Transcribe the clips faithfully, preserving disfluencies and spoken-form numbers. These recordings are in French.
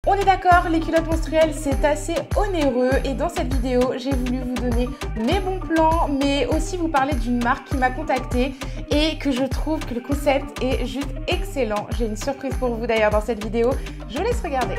On est d'accord, les culottes menstruelles c'est assez onéreux et dans cette vidéo j'ai voulu vous donner mes bons plans mais aussi vous parler d'une marque qui m'a contactée et que je trouve que le concept est juste excellent. J'ai une surprise pour vous d'ailleurs dans cette vidéo, je vous laisse regarder.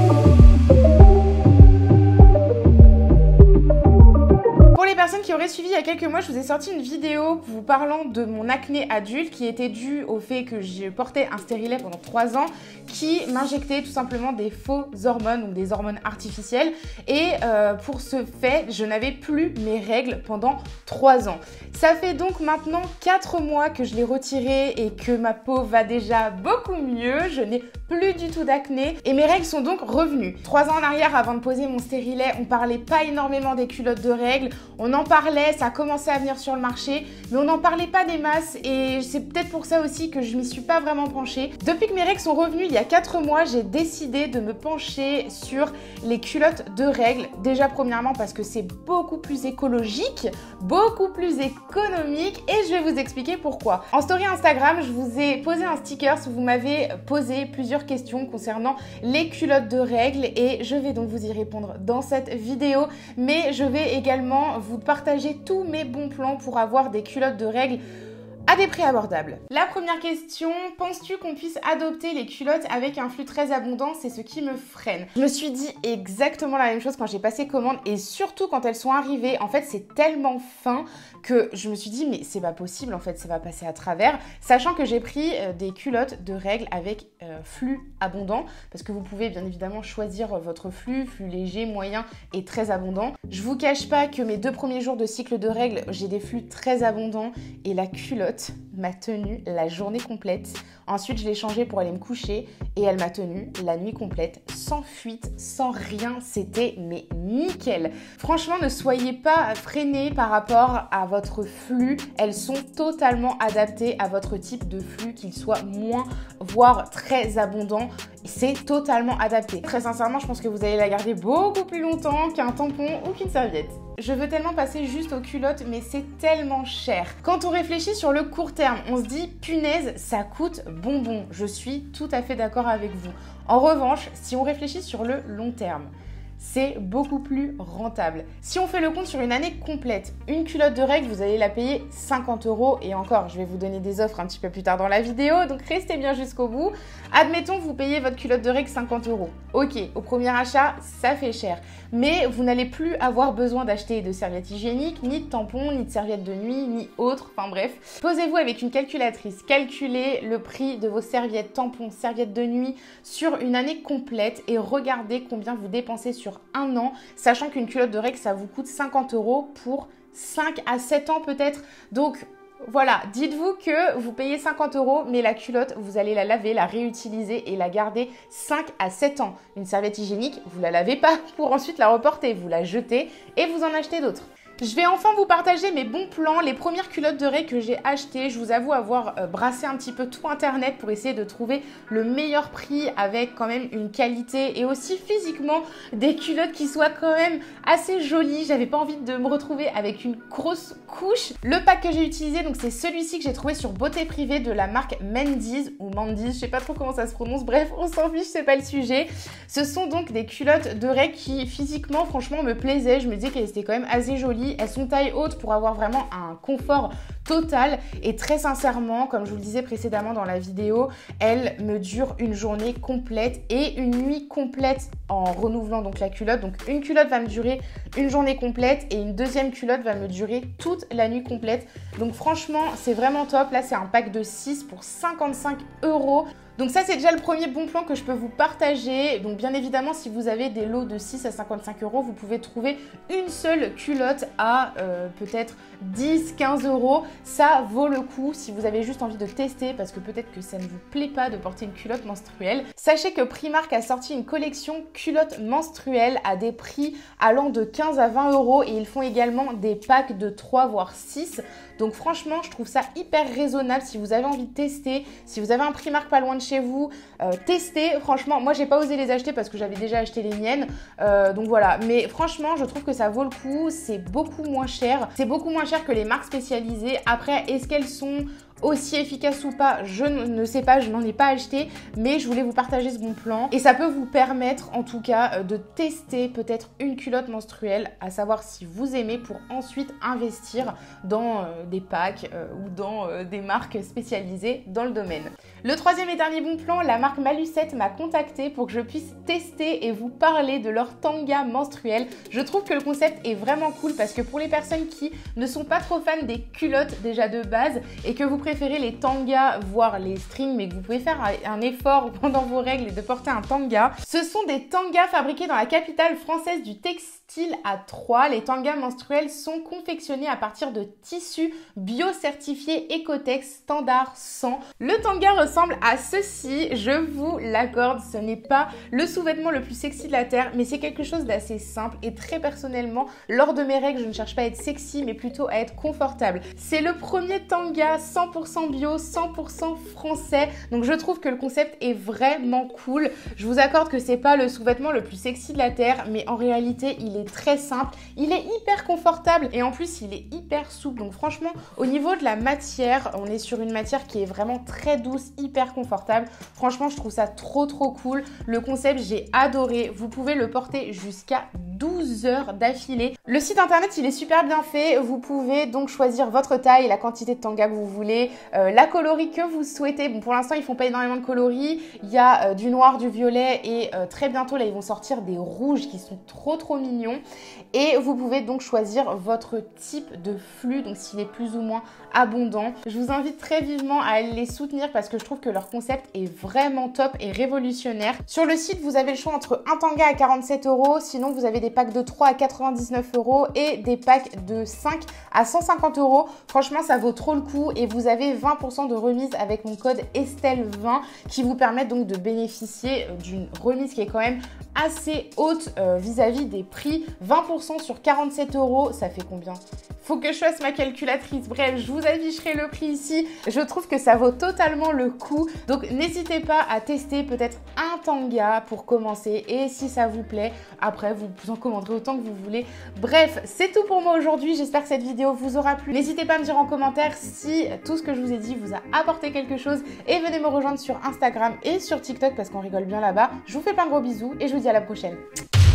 Pour les personnes qui auraient suivi il y a quelques mois, je vous ai sorti une vidéo vous parlant de mon acné adulte qui était due au fait que je portais un stérilet pendant trois ans qui m'injectait tout simplement des faux hormones ou des hormones artificielles et euh, pour ce fait, je n'avais plus mes règles pendant trois ans. Ça fait donc maintenant quatre mois que je l'ai retiré et que ma peau va déjà beaucoup mieux, je n'ai plus du tout d'acné et mes règles sont donc revenues. Trois ans en arrière, avant de poser mon stérilet, on parlait pas énormément des culottes de règles. On en parlait, ça a commencé à venir sur le marché, mais on n'en parlait pas des masses et c'est peut-être pour ça aussi que je m'y suis pas vraiment penchée. Depuis que mes règles sont revenues il y a quatre mois, j'ai décidé de me pencher sur les culottes de règles. Déjà premièrement parce que c'est beaucoup plus écologique, beaucoup plus économique et je vais vous expliquer pourquoi. En story Instagram, je vous ai posé un sticker où vous m'avez posé plusieurs questions concernant les culottes de règles et je vais donc vous y répondre dans cette vidéo, mais je vais également vous partager tous mes bons plans pour avoir des culottes de règles à des prix abordables. La première question, penses-tu qu'on puisse adopter les culottes avec un flux très abondant? C'est ce qui me freine. Je me suis dit exactement la même chose quand j'ai passé commande et surtout quand elles sont arrivées. En fait, c'est tellement fin que je me suis dit mais c'est pas possible, en fait, ça va passer à travers. Sachant que j'ai pris euh, des culottes de règles avec euh, flux abondant parce que vous pouvez bien évidemment choisir votre flux, flux léger, moyen et très abondant. Je vous cache pas que mes deux premiers jours de cycle de règles, j'ai des flux très abondants et la culotte m'a tenu la journée complète. Ensuite, je l'ai changée pour aller me coucher et elle m'a tenu la nuit complète, sans fuite, sans rien. C'était mais nickel. Franchement, ne soyez pas freinés par rapport à votre flux. Elles sont totalement adaptées à votre type de flux, qu'il soit moins, voire très abondant. C'est totalement adapté. Très sincèrement, je pense que vous allez la garder beaucoup plus longtemps qu'un tampon ou qu'une serviette. Je veux tellement passer juste aux culottes, mais c'est tellement cher. Quand on réfléchit sur le court terme, on se dit punaise, ça coûte bonbon. Je suis tout à fait d'accord avec vous. En revanche, si on réfléchit sur le long terme, c'est beaucoup plus rentable. Si on fait le compte sur une année complète, une culotte de règles, vous allez la payer cinquante euros. Et encore, je vais vous donner des offres un petit peu plus tard dans la vidéo, donc restez bien jusqu'au bout. Admettons, vous payez votre culotte de règles cinquante euros. Ok, au premier achat, ça fait cher. Mais vous n'allez plus avoir besoin d'acheter de serviettes hygiéniques, ni de tampons, ni de serviettes de nuit, ni autres. Enfin bref, posez-vous avec une calculatrice. Calculez le prix de vos serviettes, tampons, serviettes de nuit sur une année complète et regardez combien vous dépensez sur un an, sachant qu'une culotte de règles, ça vous coûte cinquante euros pour cinq à sept ans peut-être. Donc voilà, dites-vous que vous payez cinquante euros, mais la culotte, vous allez la laver, la réutiliser et la garder cinq à sept ans. Une serviette hygiénique, vous la lavez pas pour ensuite la reporter, vous la jetez et vous en achetez d'autres. Je vais enfin vous partager mes bons plans, les premières culottes de règles que j'ai achetées. Je vous avoue avoir euh, brassé un petit peu tout internet pour essayer de trouver le meilleur prix avec quand même une qualité et aussi physiquement des culottes qui soient quand même assez jolies. J'avais pas envie de me retrouver avec une grosse couche. Le pack que j'ai utilisé, donc c'est celui-ci que j'ai trouvé sur Beauté Privée de la marque Mendy's ou Mandy's, je sais pas trop comment ça se prononce. Bref, on s'en fiche, c'est pas le sujet. Ce sont donc des culottes de règles qui physiquement, franchement, me plaisaient. Je me disais qu'elles étaient quand même assez jolies. Elles sont taille haute pour avoir vraiment un confort total et très sincèrement, comme je vous le disais précédemment dans la vidéo, elles me durent une journée complète et une nuit complète en renouvelant donc la culotte. Donc une culotte va me durer une journée complète et une deuxième culotte va me durer toute la nuit complète. Donc franchement, c'est vraiment top. Là, c'est un pack de six pour cinquante-cinq euros. Donc ça, c'est déjà le premier bon plan que je peux vous partager. Donc bien évidemment, si vous avez des lots de six à cinquante-cinq euros, vous pouvez trouver une seule culotte à euh, peut-être dix à quinze euros. Ça vaut le coup si vous avez juste envie de tester parce que peut-être que ça ne vous plaît pas de porter une culotte menstruelle. Sachez que Primark a sorti une collection culottes menstruelles à des prix allant de quinze à vingt euros et ils font également des packs de trois voire six. Donc franchement, je trouve ça hyper raisonnable si vous avez envie de tester, si vous avez un Primark pas loin de chez vous, euh, testez. Franchement, moi j'ai pas osé les acheter parce que j'avais déjà acheté les miennes, euh, donc voilà. Mais franchement, je trouve que ça vaut le coup, c'est beaucoup moins cher, c'est beaucoup moins cher que les marques spécialisées. Après, est-ce qu'elles sont aussi efficace ou pas, je ne sais pas, je n'en ai pas acheté, mais je voulais vous partager ce bon plan. Et ça peut vous permettre en tout cas de tester peut-être une culotte menstruelle, à savoir si vous aimez, pour ensuite investir dans euh, des packs euh, ou dans euh, des marques spécialisées dans le domaine. Le troisième et dernier bon plan, la marque Malucette m'a contacté pour que je puisse tester et vous parler de leur tanga menstruel. Je trouve que le concept est vraiment cool parce que pour les personnes qui ne sont pas trop fans des culottes déjà de base et que vous préférez les tangas, voire les strings, mais que vous pouvez faire un effort pendant vos règles et de porter un tanga, ce sont des tangas fabriqués dans la capitale française du textile à Troyes. Les tangas menstruels sont confectionnés à partir de tissus bio-certifiés Ecotex standard cent. Le tanga ressemble à ceci, je vous l'accorde, ce n'est pas le sous-vêtement le plus sexy de la terre, mais c'est quelque chose d'assez simple et très personnellement, lors de mes règles, je ne cherche pas à être sexy, mais plutôt à être confortable. C'est le premier tanga cent pour cent bio, cent pour cent français, donc je trouve que le concept est vraiment cool. Je vous accorde que c'est pas le sous-vêtement le plus sexy de la terre, mais en réalité, il est très simple, il est hyper confortable et en plus, il est hyper souple. Donc franchement, au niveau de la matière, on est sur une matière qui est vraiment très douce, hyper confortable. Franchement, je trouve ça trop trop cool. Le concept, j'ai adoré. Vous pouvez le porter jusqu'à douze heures d'affilée. Le site internet, il est super bien fait. Vous pouvez donc choisir votre taille, la quantité de tanga que vous voulez, euh, la coloris que vous souhaitez. Bon, pour l'instant, ils font pas énormément de coloris. Il y a euh, du noir, du violet et euh, très bientôt, là, ils vont sortir des rouges qui sont trop trop mignons. Et vous pouvez donc choisir votre type de flux, donc s'il est plus ou moins abondant. Je vous invite très vivement à aller les soutenir parce que je trouve que leur concept est vraiment top et révolutionnaire. Sur le site, vous avez le choix entre un tanga à quarante-sept euros, sinon vous avez des packs de trois à quatre-vingt-dix-neuf euros et des packs de cinq à cent cinquante euros. Franchement, ça vaut trop le coup et vous avez vingt pour cent de remise avec mon code Estelle vingt qui vous permet donc de bénéficier d'une remise qui est quand même assez haute euh, vis-à-vis des prix. vingt pour cent sur quarante-sept euros, ça fait combien? Faut que je fasse ma calculatrice. Bref, je vous afficherai le prix ici. Je trouve que ça vaut totalement le coup. Donc, n'hésitez pas à tester peut-être un tanga pour commencer. Et si ça vous plaît, après, vous en commanderez autant que vous voulez. Bref, c'est tout pour moi aujourd'hui. J'espère que cette vidéo vous aura plu. N'hésitez pas à me dire en commentaire si tout ce que je vous ai dit vous a apporté quelque chose. Et venez me rejoindre sur Instagram et sur TikTok parce qu'on rigole bien là-bas. Je vous fais plein de gros bisous et je vous dis à la prochaine.